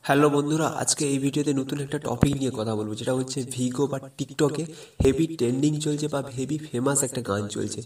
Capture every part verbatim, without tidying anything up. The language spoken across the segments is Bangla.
হ্যালো বন্ধুরা, আজকে এই ভিডিওতে নতুন একটা টপিক নিয়ে কথা বলবো, যেটা হচ্ছে ভিগো বা টিকটকে হেভি ট্রেন্ডিং চলছে বা হেভি ফেমাস একটা গান চলছে,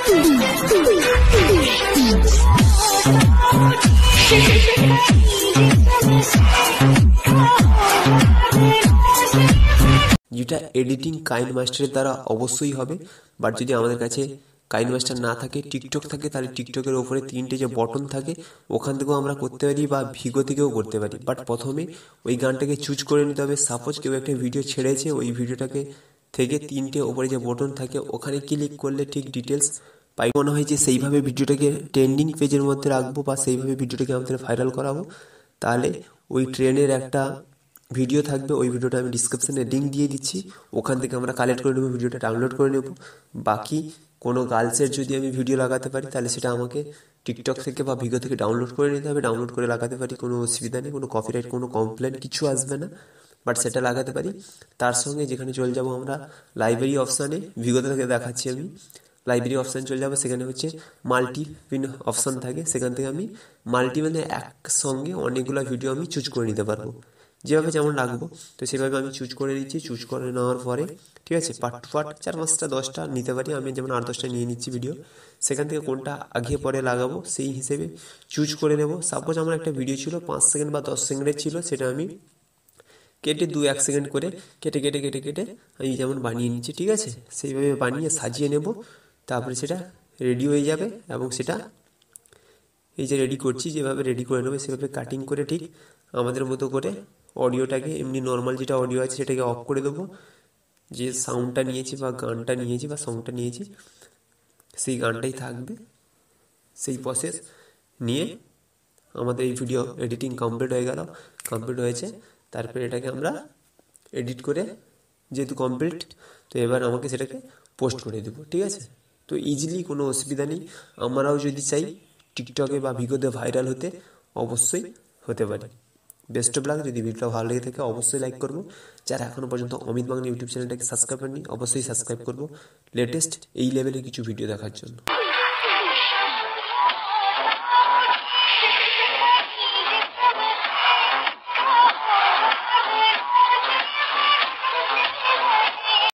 যেটা এডিটিং কাইন মাস্টারের দ্বারা অবশ্যই হবে। বাট যদি আমাদের কাছে কাইন মাস্টার না থাকে, টিকটক থাকে, তাহলে টিকটকের ওপরে তিনটে যে বটন থাকে ওখান থেকেও আমরা করতে পারি বা ভিগো থেকেও করতে পারি। বাট প্রথমে ওই গানটাকে চুজ করে নিতে হবে। সাপোজ কেউ একটা ভিডিও ছেড়েছে, ওই ভিডিওটাকে থেকে তিনটে ওপরে যে বটন থাকে ওখানে ক্লিক করলে ঠিক ডিটেলস পাই। মনে হয় যে সেইভাবে ভিডিওটাকে ট্রেন্ডিং পেজের মধ্যে রাখবো বা সেইভাবে ভিডিওটাকে আমাদের ভাইরাল করাবো, তাহলে ওই ট্রেনের একটা ভিডিও থাকবে, ওই ভিডিওটা আমি ডিসক্রিপশনে লিঙ্ক দিয়ে দিচ্ছি, ওখান থেকে আমরা কালেক্ট করে নেবো, ভিডিওটা ডাউনলোড করে নেব। বাকি কোনো গার্লসের যদি আমি ভিডিও লাগাতে পারি, তাহলে সেটা আমাকে টিকটক থেকে বা ভিগো থেকে ডাউনলোড করে নিতে হবে। ডাউনলোড করে লাগাতে পারি, কোনো অসুবিধা নেই, কোনো কপিরাইট কোনো কমপ্লেন কিছু আসবে না, বাট সেটা লাগাতে পারি। তার সঙ্গে যেখানে চলে যাব আমরা লাইব্রেরি অপশানে, ভিগো থেকে দেখাচ্ছি আমি, লাইব্রেরি অপশান চলে যাবো, সেখানে হচ্ছে মাল্টি পিন অপশান থাকে, সেখান থেকে আমি মাল্টি মানে একসঙ্গে অনেকগুলো ভিডিও আমি চুজ করে নিতে পারবো, যেভাবে যেমন রাখবো। তো সেভাবে আমি চুজ করে নিচ্ছি। চুজ করে নেওয়ার পরে ঠিক আছে, পার্ট টু পার্ট চার পাঁচটা দশটা নিতে পারি, আমি যেমন আট দশটা নিয়ে নিচ্ছি ভিডিও। সেখান থেকে কোনটা আগে পরে লাগাবো সেই হিসেবে চুজ করে নেব। সাপোজ আমার একটা ভিডিও ছিল পাঁচ সেকেন্ড বা দশ সেকেন্ডের ছিল, সেটা আমি কেটে দু এক সেকেন্ড করে কেটে কেটে কেটে কেটে আমি যেমন বানিয়ে নিচ্ছি, ঠিক আছে। সেইভাবে বানিয়ে সাজিয়ে নেব, তারপরে সেটা রেডি হয়ে যাবে। এবং সেটা এই যে রেডি করছি, যেভাবে রেডি করে নেবে সেভাবে কাটিং করে ঠিক আমাদের মতো করে অডিওটাকে এমনি নর্মাল যেটা অডিও আছে সেটাকে অফ করে দেবো। যে সাউন্ডটা নিয়েছি বা গানটা নিয়েছি বা সংটা নিয়েছি সেই গানটাই থাকবে। সেই প্রসেস নিয়ে আমাদের এই ভিডিও এডিটিং কমপ্লিট হয়ে গেল, কমপ্লিট হয়েছে। তারপরে এটাকে আমরা এডিট করে, যেহেতু কমপ্লিট, তো এবার আমাকে সেটাকে পোস্ট করে দেবো, ঠিক আছে। তো ইজিলি, কোনো অসুবিধা নেই। আমরাও যদি চাই টিকটকে বা ভিগোতে ভাইরাল হতে, অবশ্যই হতে পারে। Best of luck. যদি ভিডিওটা ভালো লেগে থাকে অবশ্যই লাইক করবো। যারা এখনো পর্যন্ত অমিত বাংলা ইউটিউব চ্যানেলটাকে সাবস্ক্রাইব করেনি, অবশ্যই সাবস্ক্রাইব করবো লেটেস্ট এই লেভেলের কিছু ভিডিও দেখার জন্য।